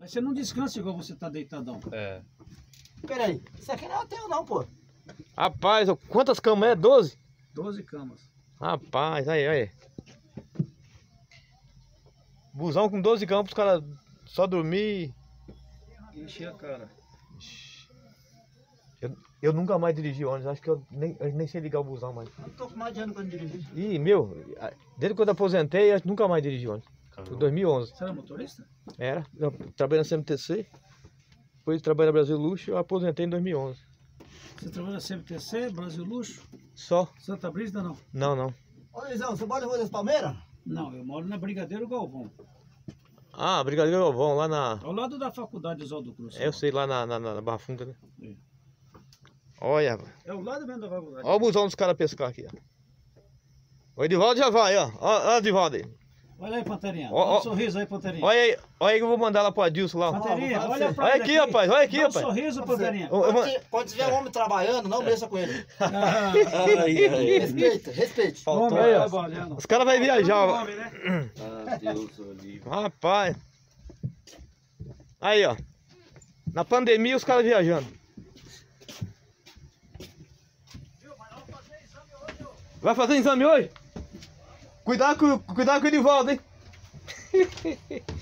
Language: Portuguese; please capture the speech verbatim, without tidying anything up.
Mas você não descansa igual você tá deitadão. É. Peraí, isso aqui não é hotel não, pô. Rapaz, quantas camas é? doze? doze camas. Rapaz, aí, aí. Busão com doze camas, os caras só dormir. Encher a cara. Eu, eu nunca mais dirigi ônibus, acho que eu nem, eu nem sei ligar o busão mais. Eu tô com mais de ano quando dirigi. Ih, meu, desde quando eu aposentei, eu nunca mais dirigi ônibus. Em dois mil e onze. Você era motorista? Era, eu trabalhei na C M T C, depois trabalhei na Brasil Luxo, eu aposentei em dois mil e onze. Você trabalha na C M T C, Brasil Luxo, Só? Santa Brígida não? Não, não. Ô Luizão, você mora na Rua das Palmeiras? Não, eu moro na Brigadeiro Galvão. Ah, Brigadeiro Galvão, lá na... Ao lado da faculdade Oswaldo Cruz. É, eu sei, lá na, na, na Barra Funda, né? É. Olha, rapaz. É o lado mesmo da faculdade. Olha o busão dos caras pescar aqui, ó. O Edivaldo já vai, ó. Ó, ó o Edivaldo aí. Olha aí, Panterinha. Ó, Dá um ó. sorriso aí, Panterinha. Olha aí, olha aí que eu vou mandar lá pro Adilson lá. ó. Panterinha, Ó, olha pra Olha ele aqui, rapaz, olha aqui, Dá um rapaz. sorriso, Panterinha. Eu- eu vou- Quando, quando tiver um homem trabalhando, não mexa com ele. Ah, Ai, ai. Respeita, respeite. homem aí, ó. trabalhando. Os caras vão viajar, ó. Homem, né? Ah, Deus, o livre. Rapaz. Aí, ó. Na pandemia, os caras viajando. Vai fazer exame hoje? Cuidado com, cuidado com o Edivaldo, hein?